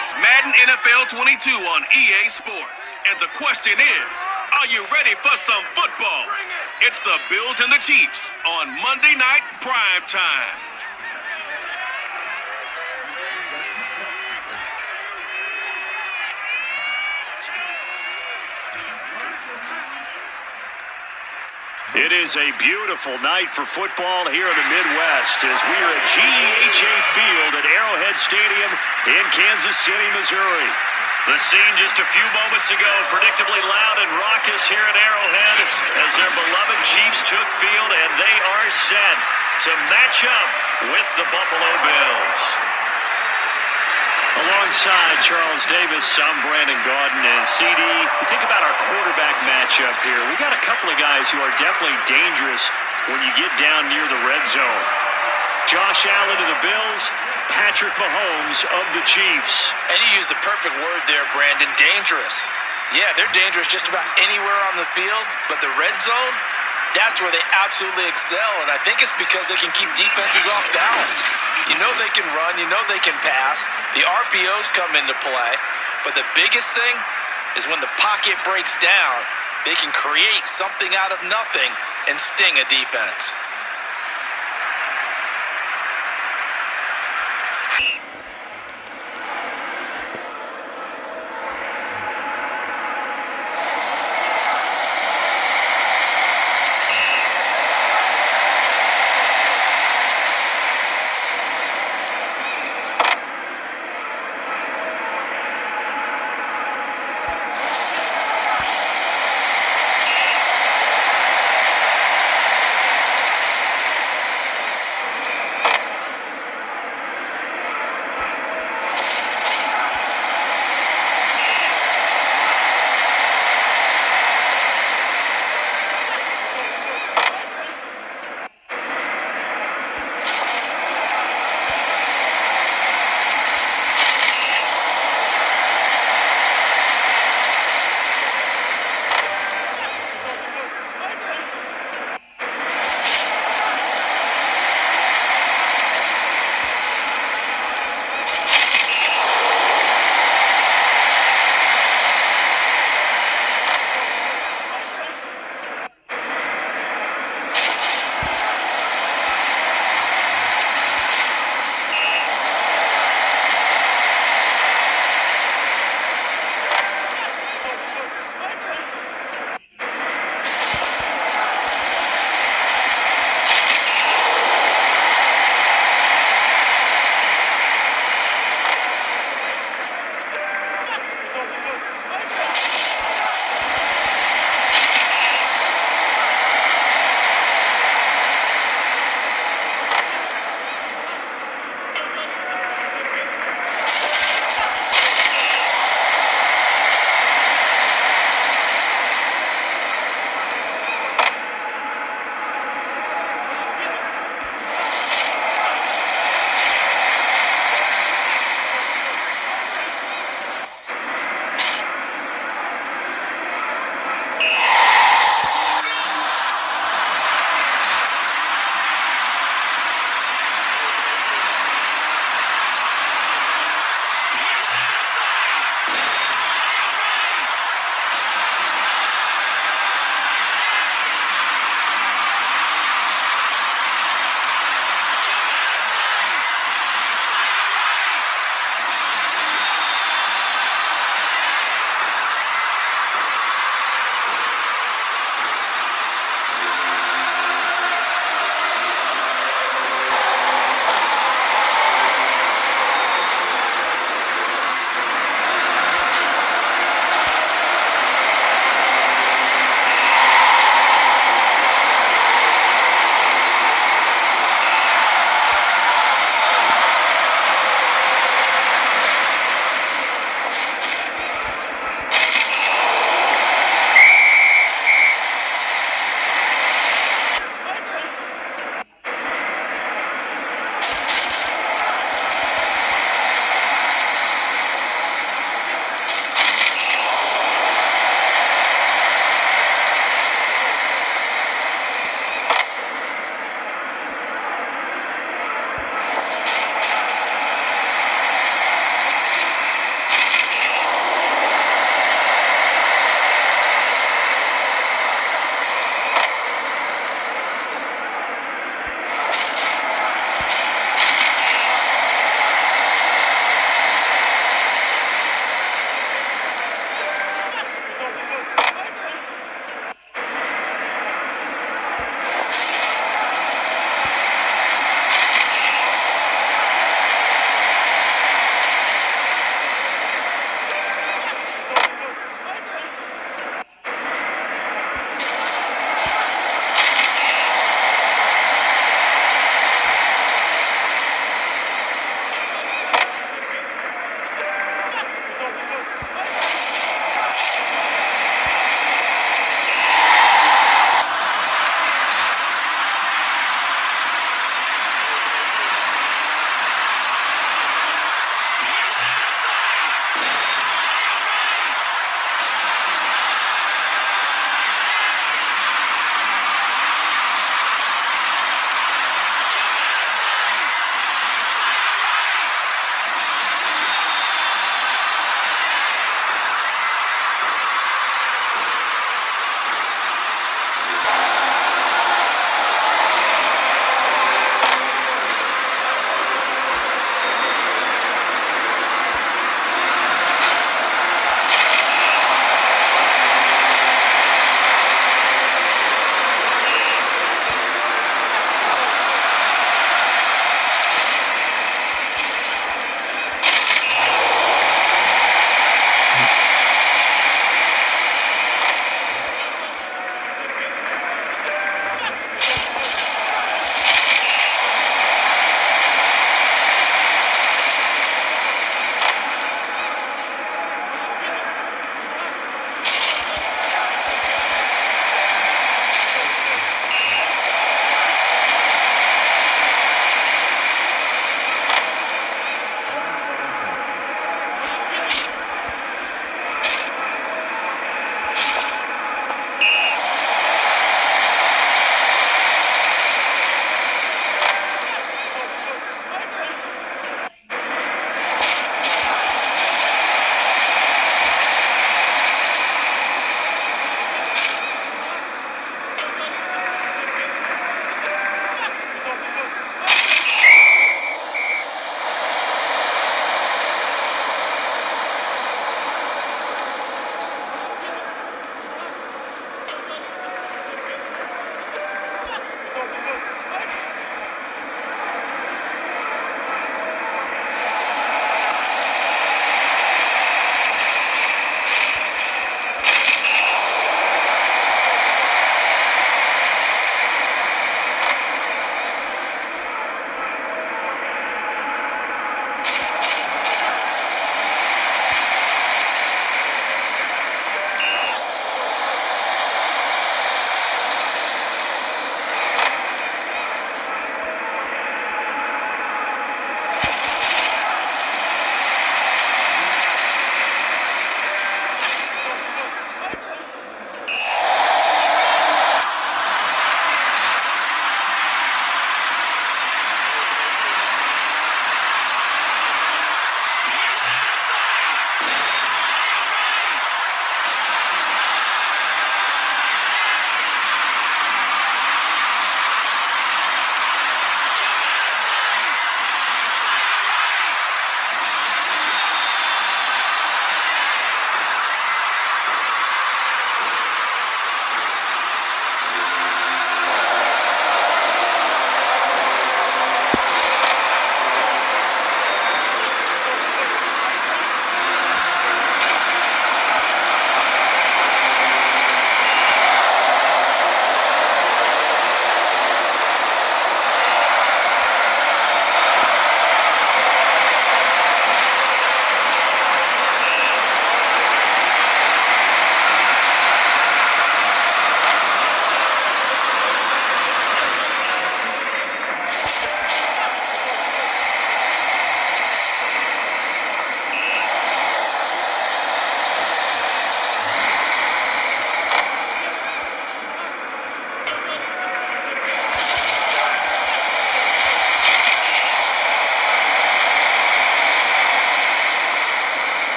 It's Madden NFL 22 on EA Sports. And the question is, are you ready for some football? It's the Bills and the Chiefs on Monday Night Prime Time. It is a beautiful night for football here in the Midwest as we are at GEHA Field at Arrowhead Stadium in Kansas City, Missouri. The scene just a few moments ago, predictably loud and raucous here at Arrowhead as their beloved Chiefs took field, and they are set to match up with the Buffalo Bills. Alongside Charles Davis, I'm Brandon Gaudin, and CD, you think about our quarterback matchup here. We got a couple of guys who are definitely dangerous when you get down near the red zone. Josh Allen of the Bills, Patrick Mahomes of the Chiefs. And you used the perfect word there, Brandon, dangerous. Yeah, they're dangerous just about anywhere on the field, but the red zone, that's where they absolutely excel, and I think it's because they can keep defenses off balance. You know they can run, you know they can pass, the RPOs come into play, but the biggest thing is when the pocket breaks down, they can create something out of nothing and sting a defense.